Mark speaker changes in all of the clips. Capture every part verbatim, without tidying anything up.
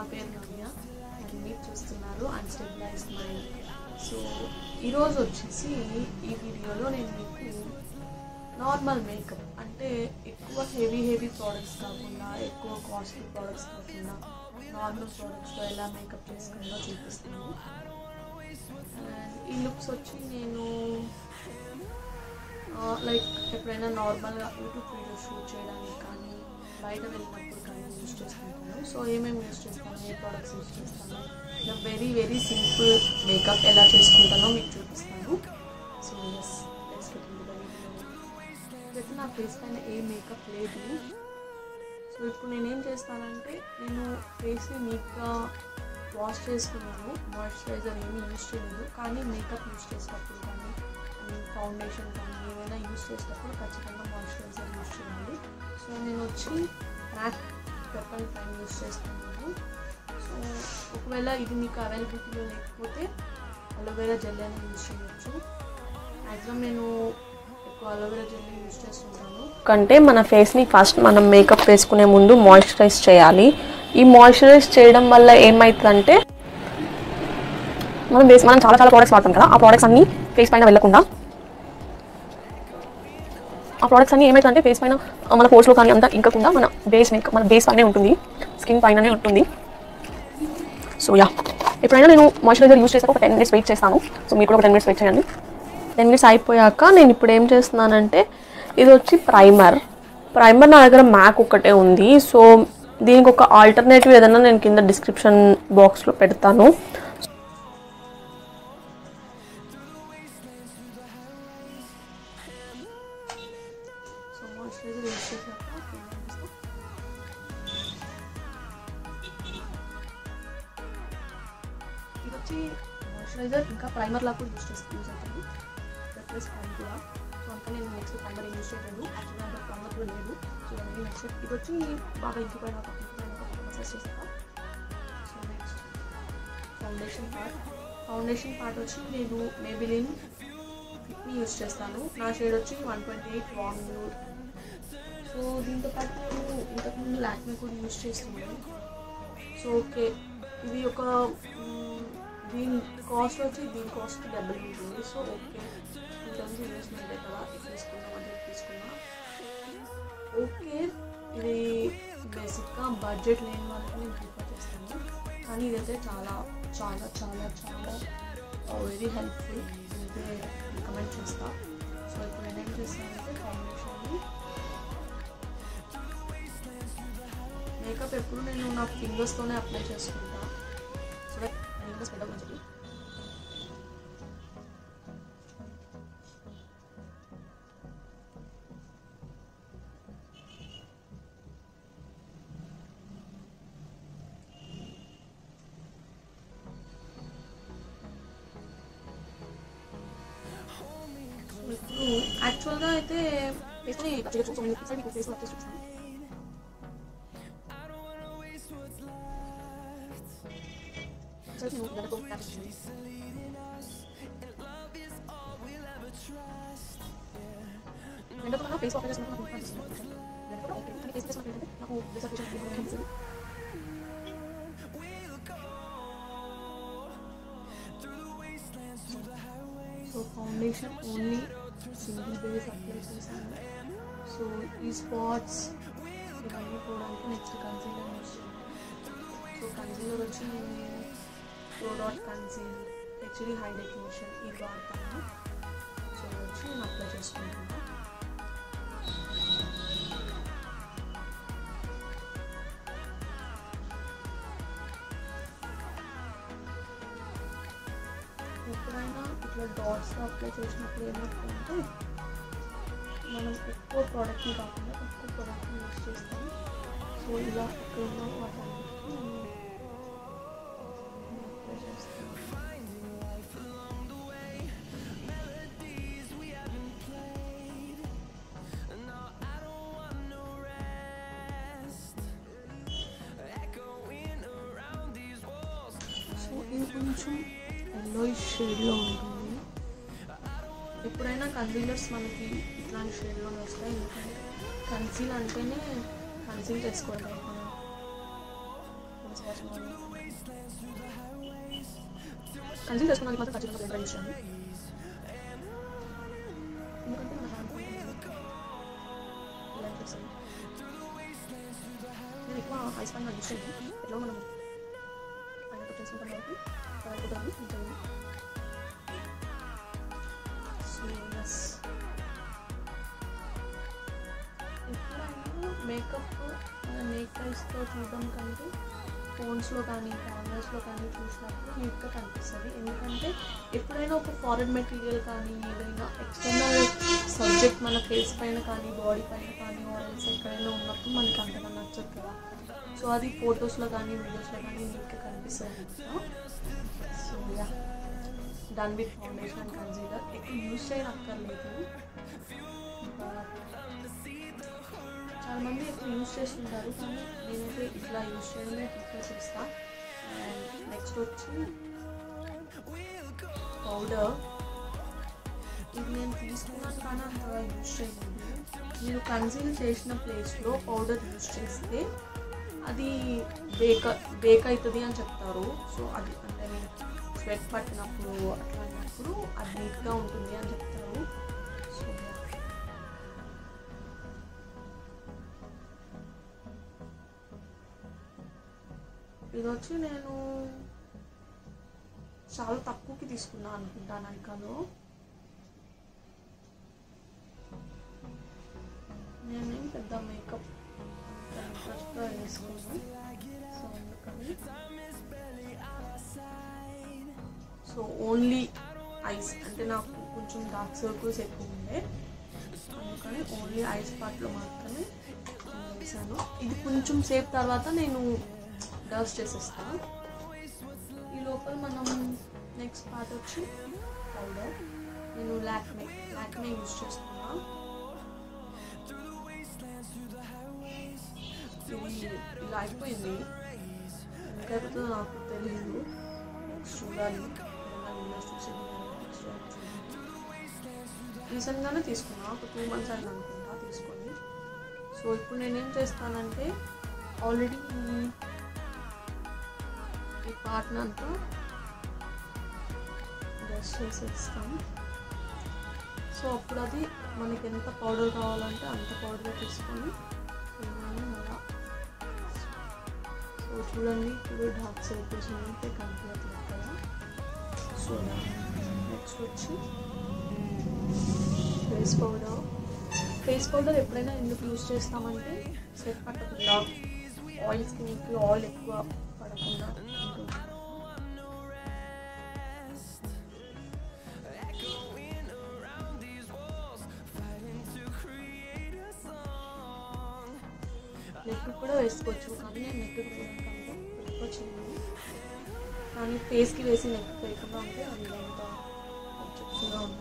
Speaker 1: పేరు నవ్య, మరి మీరు చూస్తున్నారు అన్‌స్టెబిలైజ్డ్ మైండ్. సో ఈరోజు వచ్చేసి ఈ వీడియోలో నేను మీకు నార్మల్ మేకప్ అంటే ఎక్కువ హెవీ హెవీ ప్రోడక్ట్స్ కాకుండా, ఎక్కువ కాస్ట్లీ ప్రోడక్ట్స్ కాకుండా నార్మల్ ప్రోడక్ట్స్తో ఎలా మేకప్ చేసుకుందో చూపిస్తాను. అండ్ ఈ లుక్స్ వచ్చి నేను లైక్ ఎప్పుడైనా నార్మల్గా యూట్యూబ్ వీడియో షూట్ చేయడానికి కానీ, బయట వెళ్ళినప్పుడు కానీ యూజ్ చేసుకుంటాను. సో ఏమేమి యూజ్ చేస్తాను, ఏ ప్రోడక్ట్స్ యూజ్ చేస్తాను, ఇలా వెరీ వెరీ సింపుల్ మేకప్ ఎలా చేసుకుంటానో మీకు చూపిస్తాను. So yes let's get into the video. అయితే నా ఫేస్ పైన ఏ మేకప్ లేదు. సో ఇప్పుడు నేనేం చేస్తానంటే, నేను ఫేస్ని నీట్గా వాష్ చేసుకున్నాను, మాయిశ్చరైజర్ ఏమీ యూజ్ చేయలేదు. కానీ మేకప్ యూజ్ చేసేటప్పుడు కానీ, ఫౌండేషన్ కానీ ఏమైనా యూజ్ చేసేటప్పుడు ఖచ్చితంగా మాయిశ్చరైజర్ యూజ్ చేయాలి. సో నేను వచ్చి మ్యాక్ పెప్పర్ పైన యూజ్ చేస్తున్నాను. సో ఒకవేళ ఇది మీకు అవైలబిలిటీలో లేకపోతే అలోవెరా జెల్ అని యూజ్ చేయవచ్చు. మ్యాక్సిమం నేను ఎక్కువ అలోవెరా జెల్ యూజ్ చేస్తుంటాను.
Speaker 2: కంటే మన ఫేస్ని ఫస్ట్ మనం మేకప్ వేసుకునే ముందు మాయిశ్చరైజ్ చేయాలి. ఈ మాయిశ్చరైజ్ చేయడం వల్ల ఏమవుతుందంటే, మనం ఫేస్ మనం చాలా చాలా ప్రోడక్ట్స్ వాడతాం కదా, ఆ ప్రోడక్ట్స్ అన్నీ ఫేస్ పైన వెళ్ళకుండా, ఆ ప్రోడక్ట్స్ అన్నీ ఏమవుతుందంటే ఫేస్ పైన మన పోర్స్లో కానీ అంతా ఇంకకుండా మన బేస్ మేకప్ మన బేస్ పైనే ఉంటుంది, స్కిన్ పైననే ఉంటుంది. సో యా, ఎప్పుడైనా నేను మాయిశ్చరైజర్ యూజ్ చేసాక ఒక టెన్ మినిట్స్ వెయిట్ చేస్తాను. సో మీరు కూడా ఒక టెన్ మినిట్స్ వెయిట్ చేయండి. టెన్ మినిట్స్ అయిపోయాక నేను ఇప్పుడు ఏం చేస్తున్నానంటే, ఇది వచ్చి ప్రైమర్. ప్రైమర్ నా దగ్గర మ్యాక్ ఒక్కటే ఉంది. సో దీనికి ఒక ఆల్టర్నేటివ్ ఏదైనా నేను కింద డిస్క్రిప్షన్ బాక్స్లో పెడతాను.
Speaker 1: మాయిశ్చరైజర్ యూజ్ చేశాక ఇది వచ్చి మాయిశ్చరైజర్ ఇంకా ప్రైమర్ లాగా కూడా యూజ్ చేసి యూజ్ అవుతుంది, ప్లస్ ప్రైమ్ కూడా. సో అంతా నేను నెక్స్ట్ ప్రైమర్ యూజ్ చేయలేదు, యాక్చువల్గా అంత ప్రైమర్ కూడా లేదు. సో దానికి నెక్స్ట్ ఇది వచ్చి బాగా ఇంకిపోయిన ఒక మసాజ్ చేశాక. So next foundation part. Foundation part వచ్చి నేను మేబిలిన్ ఫిట్ని యూజ్ చేస్తాను. నా షేడ్ వచ్చి one twenty eight warm nude. So దీంతో పాటు నేను ఇంతకుముందు లాక్మే కూడా యూజ్ చేస్తున్నాను. సో ఓకే, ఇది ఒక దీని కాస్ట్ వచ్చి దీని కాస్ట్ డబ్బులు ఉంటుంది. So okay, two thousand investment కదా, తీసుకున్నా వన్ తీసుకున్నా ఓకే. ఇది బేసిక్గా బడ్జెట్ లేని వాళ్ళకి నేను ప్రిఫర్ చేస్తాను. కానీ ఇదైతే చాలా చాలా చాలా చాలా వెరీ హెల్ప్ఫుల్, అయితే రికమెండ్ చేస్తాను. సో ఇప్పుడు నేనేం చేస్తానంటే, ఫౌండేషన్ని మేకప్ ఎప్పుడు నేను నా ఫింగర్స్తోనే అప్లై చేసుకుంటా, సో దట్ ఫింగర్స్ స్ప్రెడ్ అవ్వని చెప్పి. ఇప్పుడు యాక్చువల్గా అయితే ఫేస్ని చూస్తాను, మీకు ఫేస్ అప్లై చూస్తాను. నాకు ఫేస్ అప్లై చేసుకుంటే నాకు face apply so foundation only single base apply చేశాను. సో ఈ స్పాట్స్ ఇవన్నీ పోవడానికి నెక్స్ట్ కన్సీలర్ యూజ్ చేయాలి. సో కన్సీలర్ వచ్చి నేను pro dot conceal HD high definition ఇది వాడతాను. సో వచ్చి నేను అప్లై చేసుకుంటాను. ఎప్పుడైనా ఇట్లా డాట్స్గా అప్లై చేసినప్పుడు ఏమవుతుందంటే, మనం ఎక్కువ ప్రోడక్ట్ని కాకుండా తక్కువ ప్రోడక్ట్ని యూజ్ చేస్తాం. సో ఇలా ఇక్కడ ఉన్న వాటన్నిటికి అప్లై చేస్తాను. సో ఇది కొంచెం ఎల్లోయిష్ షేడ్లో ఉంటుంది. ఎప్పుడైనా కన్సీలర్స్ మనకి ఇట్లాంటి షేడ్లోనే వస్తాయి, ఎందుకంటే కన్సీల్ అంటేనే కన్సీల్ చేసుకోవాలి మనం. ఫేస్ వాష్ కానీ కన్సీల్ చేసుకోవడానికి మాత్రం ఖచ్చితంగా బ్లెండర్ యూస్ చేయాలి. ఎందుకంటే మన హ్యాండ్ ఇలా చేస్తాను. నేను ఎక్కువ ఐస్ పైన యూస్ చేయను. ఎట్లా మనం పైన చేసుకుంటాం కాబట్టి అయిపోతుంది ఉంటుంది. సో ఎస్ ఎప్పుడైనా మేకప్ మన నేక్ ఐస్తో చూడడం కంటే ఫోన్స్లో కానీ కెమెరాస్లో కానీ చూసినప్పుడు నీట్గా కనిపిస్తుంది. ఎందుకంటే ఎప్పుడైనా ఒక ఫారెన్ మెటీరియల్ కానీ ఏదైనా ఎక్స్టర్నల్ సబ్జెక్ట్ మన ఫేస్ పైన కానీ బాడీ పైన కానీ ఆయిల్స్ ఎక్కడైనా ఉన్నప్పుడు మనకి అంతగా నచ్చదు కదా. సో అది ఫొటోస్లో కానీ వీడియోస్లో కానీ నీట్గా కనిపిస్తుంది కదా. So yeah done with foundation and concealer. ఎక్కువ యూజ్ చేయనక్కర్లేదు. చాలామంది ఎక్కువ యూజ్ చేస్తుంటారు కానీ నేనైతే ఇట్లా యూజ్ చేయడమే ప్రిఫర్ చేస్తాను. అండ్ నెక్స్ట్ వచ్చి పౌడర్. ఇది నేను తీసుకున్నాను కానీ అంతగా యూజ్ చేయలేదు. మీరు కన్సీల్ చేసిన ప్లేస్లో పౌడర్ యూజ్ చేస్తే అది బేక్ బేక్ అవుతుంది అని చెప్తారు. సో అది అంటే స్వెట్ పట్టినప్పుడు అట్లాంటప్పుడు అది నీట్గా ఉంటుంది అని చెప్తారు. సో ఇది వచ్చి నేను చాలా తక్కువకి తీసుకున్నాను అనుకుంటాను నైకాలో. నేనేం పెద్ద మేకప్ ఇంట్రెస్ట్గా వేసుకున్నాను. సో అందుకని సో ఓన్లీ ఐస్ అంటే నాకు కొంచెం డార్క్ సర్కిల్స్ ఎక్కువ ఉండే, అందుకని ఓన్లీ ఐస్ పార్ట్లో మాత్రమే వేసాను. ఇది కొంచెం సేపు తర్వాత నేను డస్ట్ చేసేస్తాను. ఈ లోపల మనం నెక్స్ట్ పార్ట్ వచ్చి పౌడర్. నేను లాక్మే లాక్మే యూజ్ చేస్తున్నాను. ఇది ఇలా అయిపోయింది, ఇంకా అయిపోతుందో నాకు తెలియదు. నెక్స్ట్ చూడాలి. రీసెంట్గానే తీసుకున్నా, ఒక టూ మంత్స్ అయింది అనుకుంటా తీసుకొని. సో ఇప్పుడు నేనేం చేస్తానంటే ఆల్రెడీ ఈ పార్ట్ని అంతా డస్ట్ చేసేస్తాం. సో అప్పుడు అది మనకి ఎంత పౌడర్ కావాలంటే అంత పౌడర్ తీసుకొని అలా. సో చూడండి ఇప్పుడు డార్క్ సర్కిల్స్ ఉంటే కనిపించట్లేదు కదా. సో నెక్స్ట్ వచ్చి ఫేస్ పౌడర్. ఫేస్ పౌడర్ ఎప్పుడైనా ఎందుకు యూజ్ చేస్తామంటే స్వెట్ పట్టకుండా, ఆయిల్ స్కిన్కి ఆయిల్ ఎక్కువ పడకుండా ఉంటుంది. నెక్ కూడా వేసుకోవచ్చు కానీ నేను నెక్ ఎక్కువ చేయను. కానీ ఫేస్కి వేసి నెక్ వేయకుండా ఉంటే అది అంత చెప్తుగా ఉండదు.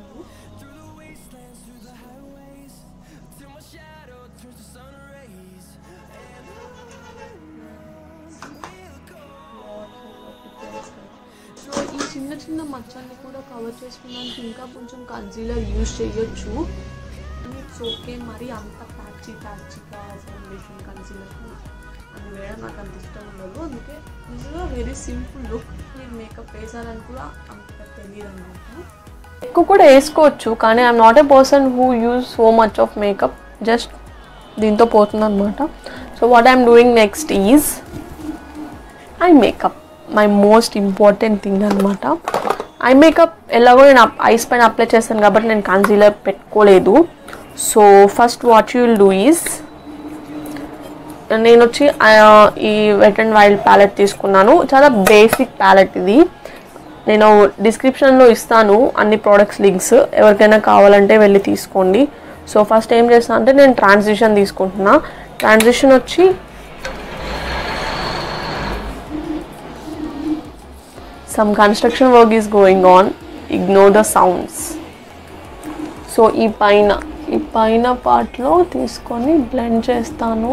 Speaker 1: సో ఈ చిన్న చిన్న మచ్చల్ని కూడా కవర్ చేసుకున్నానికి ఇంకా కొంచెం కన్సీలర్ యూజ్ చేయొచ్చు. ఇట్స్ ఓకే, మరి అంత ప్యాచీ ప్యాచీగా ఫౌండేషన్ కన్సీలర్ అది వేయడం నాకు అంత ఇష్టం ఉండదు. అందుకే నిజంగా వెరీ సింపుల్ లుక్. మీరు మేకప్ వేసారని కూడా అంత తెలియదు అనమాట.
Speaker 2: ఎక్కువ కూడా వేసుకోవచ్చు కానీ I'm not a person who use so much of makeup. Just దీంతో పోతుంది అనమాట. So what I'm doing next is eye makeup. My most important thing అనమాట. ఐ మేకప్ ఎలాగో నేను ఐస్ పైన అప్లై చేస్తాను కాబట్టి నేను కన్సీలర్ పెట్టుకోలేదు. So first what you will do is, నేను వచ్చి ఈ వెట్ అండ్ వైల్డ్ ప్యాలెట్ తీసుకున్నాను. చాలా బేసిక్ ప్యాలెట్ ఇది. నేను డిస్క్రిప్షన్లో ఇస్తాను అన్ని ప్రోడక్ట్స్ లింక్స్, ఎవరికైనా కావాలంటే వెళ్ళి తీసుకోండి. సో ఫస్ట్ ఏం చేస్తాను అంటే నేను ట్రాన్సిషన్ తీసుకుంటున్నా. ట్రాన్సిషన్ వచ్చి some construction work is going on, ignore the sounds. So ఈ పైన ఈ పైన పార్ట్లో తీసుకొని బ్లెండ్ చేస్తాను.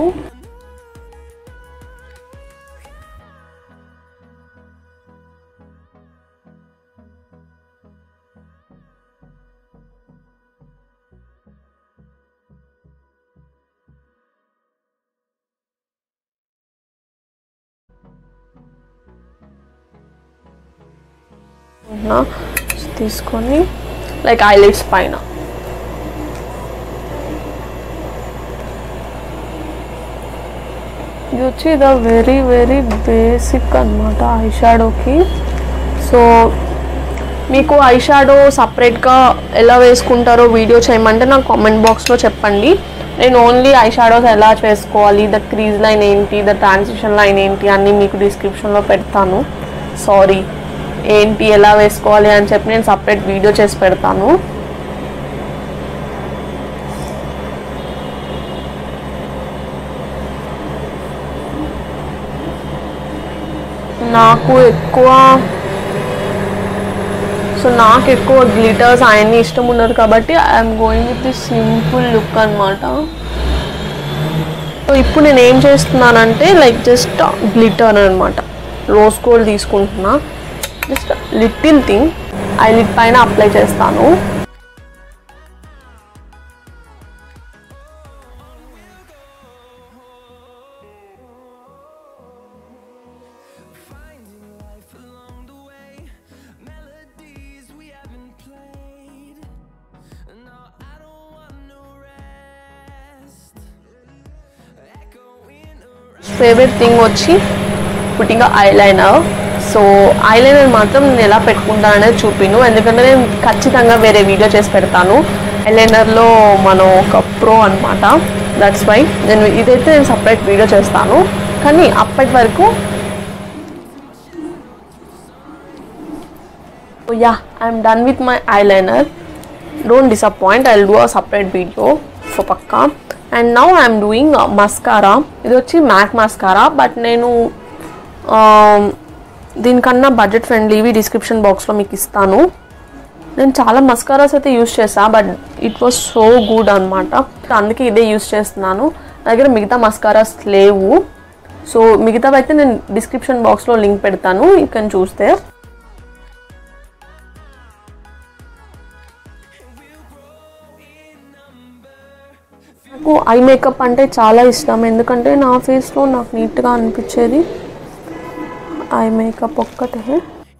Speaker 2: తీసుకొని లైక్ ఐలిడ్స్ పైన ఇది వచ్చి ఇది వెరీ వెరీ బేసిక్ అనమాట ఐ షాడోకి. సో మీకు ఐ షాడో సపరేట్గా ఎలా వేసుకుంటారో వీడియో చేయమంటే నాకు కామెంట్ బాక్స్లో చెప్పండి. నేను ఓన్లీ ఐ షాడోస్ ఎలా వేసుకోవాలి, ద క్రీజ్ లైన్ ఏంటి, ద ట్రాన్సిషన్ లైన్ ఏంటి అన్నీ మీకు డిస్క్రిప్షన్లో పెడతాను. సారీ ఏంటి ఎలా వేసుకోవాలి అని చెప్పి నేను సపరేట్ వీడియో చేసి పెడతాను. నాకు ఎక్కువ సో నాకు ఎక్కువ గ్లిటర్స్ ఆయన్ని ఇష్టం ఉండదు కాబట్టి I'm going with the simple look అనమాట. సో ఇప్పుడు నేను ఏం చేస్తున్నానంటే లైక్ జస్ట్ గ్లిటర్ అనమాట, రోజ్ గోల్డ్ తీసుకుంటున్నా. జస్ట్ లిటిల్ థింగ్ ఐలిడ్ పైన అప్లై చేస్తాను. ఫేవరెట్ థింగ్ వచ్చి పుట్టింగ్ ఐలైనర్. సో ఐలైనర్ మాత్రం నేను ఎలా పెట్టుకుంటాను అనేది చూపిను, ఎందుకంటే నేను ఖచ్చితంగా వేరే వీడియో చేసి పెడతాను. ఐలైనర్లో మనం ఒక ప్రో అనమాట, దట్స్ వై నేను ఇదైతే నేను సపరేట్ వీడియో చేస్తాను. కానీ అప్పటి వరకు yeah I'm done with my eyeliner. Don't disappoint, I will do a separate video for పక్కా. And now I'm doing mascara. ఇది వచ్చి మ్యాక్ మస్కారా, బట్ నేను దీనికన్నా బడ్జెట్ ఫ్రెండ్లీవి డిస్క్రిప్షన్ బాక్స్లో మీకు ఇస్తాను. నేను చాలా మస్కారాస్ అయితే యూస్ చేసా, but it was so good అనమాట, అందుకే ఇదే యూస్ చేస్తున్నాను. నా దగ్గర మిగతా మస్కారాస్ లేవు. సో మిగతావి అయితే నేను డిస్క్రిప్షన్ బాక్స్లో లింక్ పెడతాను, యూ కెన్ చూస్తే. నాకు ఐ మేకప్ అంటే చాలా ఇష్టం, ఎందుకంటే నా ఫేస్లో నాకు నీట్గా అనిపించేది ఐ మేకప్ ఒక్కటే.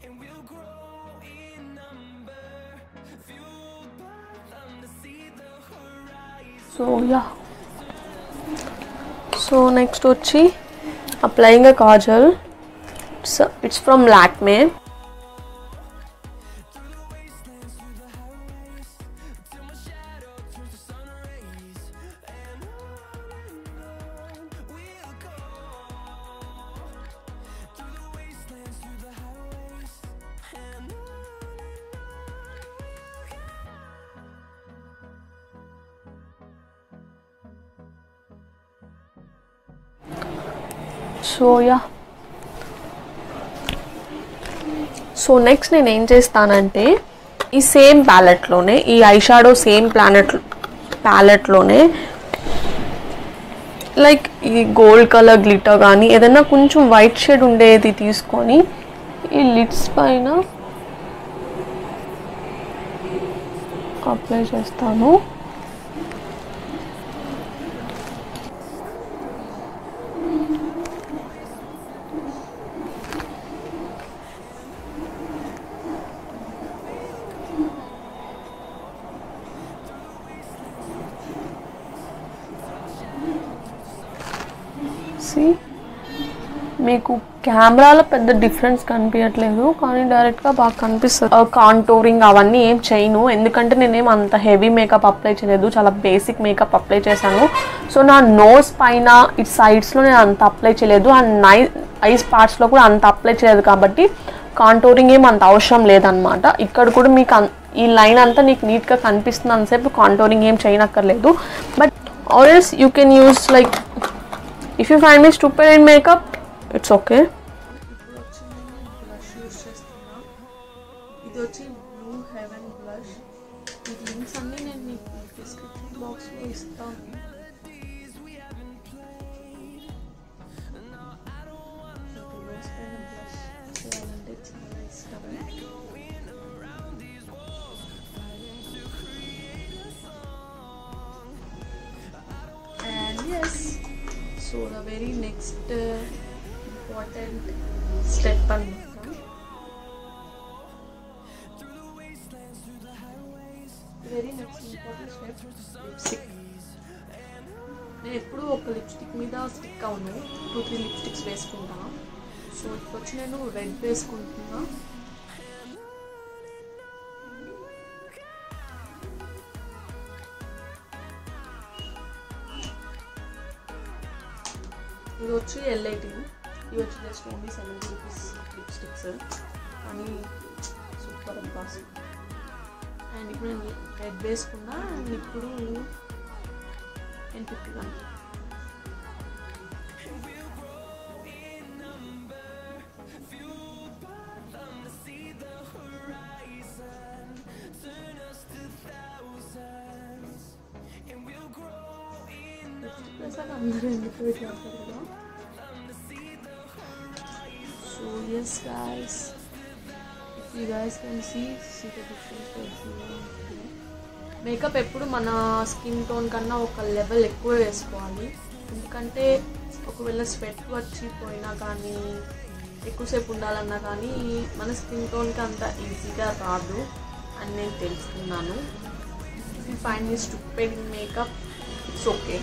Speaker 2: సో యా సో నెక్స్ట్ వచ్చి applying a kajal. It's it's from Lakme. So yeah so next నేను ఏం చేస్తానంటే ఈ సేమ్ ప్యాలెట్లోనే, ఈ ఐ షాడో సేమ్ ప్లానెట్ ప్యాలెట్లోనే లైక్ ఈ గోల్డ్ కలర్ గ్లిటర్ కానీ ఏదైనా కొంచెం వైట్ షేడ్ ఉండేది తీసుకొని ఈ లిడ్స్ పైన అప్లై చేస్తాను. మీకు కెమెరాలో పెద్ద డిఫరెన్స్ కనిపించట్లేదు, కానీ డైరెక్ట్గా బాగా కనిపిస్తుంది. కాంటోరింగ్ అవన్నీ ఏం చేయను, ఎందుకంటే నేనేం అంత హెవీ మేకప్ అప్లై చేయలేదు, చాలా బేసిక్ మేకప్ అప్లై చేశాను. సో నా నోస్ పైన ఇటు సైడ్స్లో నేను అంత అప్లై చేయలేదు, అండ్ నై ఐస్ పార్ట్స్లో కూడా అంత అప్లై చేయలేదు, కాబట్టి కాంటోరింగ్ ఏం అంత అవసరం లేదనమాట. ఇక్కడ కూడా మీకు ఈ లైన్ అంతా నీకు నీట్గా కనిపిస్తుంది అంతసేపు కాంటోరింగ్ ఏం చేయనక్కర్లేదు. But or else you can use like if you find me stupid in makeup it's okay.
Speaker 1: ఇప్పుడు వచ్చి నేను బ్లష్ యూస్ చేస్తున్నా. ఇది వచ్చి బ్లూ హెవెన్ బ్లష్. ఈ లింక్స్ అన్నీ నేను మీకు డిస్క్రిప్షన్ బాక్స్లో ఇస్తాను. చేయాలంటే చాలా ఇష్టం. And yes so the very next important step అనమాట. Very next important step lipstick. నేను ఎప్పుడు ఒక లిప్స్టిక్ మీద స్టిక్ అవును, టూ త్రీ లిప్స్టిక్స్ వేసుకుంటాను. సో ఇప్పుడు వచ్చి నేను రెడ్ వేసుకుంటున్నా. ఇది వచ్చి ఎల్ ఎయిటీన్, ఇది వచ్చి just only seventy rupees lipsticks, కానీ సూపర్ బాస్. అండ్ ఇప్పుడు నేను రెడ్ వేసుకున్నా. అండ్ ఇప్పుడు నేను ఫిఫ్టీగాను అందరూ ఎందుకు పెట్టారు కదా. So yes guys, if you guys can see see the difference. Makeup ఎప్పుడు మన స్కిన్ టోన్ కన్నా ఒక లెవెల్ ఎక్కువ వేసుకోవాలి. ఎందుకంటే ఒకవేళ స్వెట్ వచ్చిపోయినా కానీ ఎక్కువసేపు ఉండాలన్నా కానీ మన స్కిన్ టోన్కి అంత ఈజీగా రాదు అని నేను తెలుసుకున్నాను. If you find me stupid in makeup, it's okay.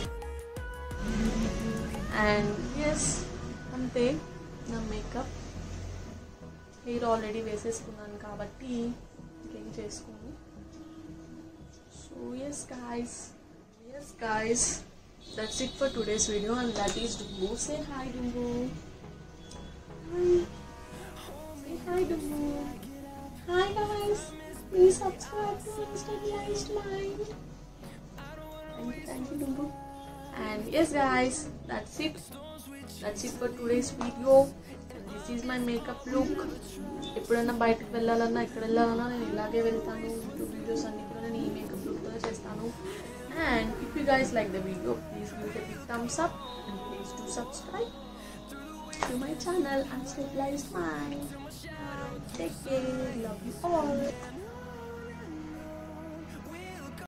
Speaker 1: And yes, అంతే నా మేకప్. హెయిర్ ఆల్రెడీ వేసేసుకున్నాను కాబట్టి ఇంకేం చేసుకోను. So yes guys, yes guys, that's it for today's video, and that is Dumbo. Say hi Dumbo. Hi. Say hi Dumbo. Hi guys, please subscribe to Stabilized Mind. Thank you, thank you Dumbo. And yes guys, that's it that's it for today's video, and this is my makeup look. ఎప్పుడైనా బయటకు వెళ్ళాలన్నా ఎక్కడ వెళ్ళాలన్నా నేను ఇలాగే వెళ్తాను. YouTube videos అన్ని కూడా నేను ఈ మేకప్ లుక్తోనే చేస్తాను. And if you guys like the video, please give it a big thumbs up and please do subscribe to my channel and Stabilized Mind. Take care, love you all.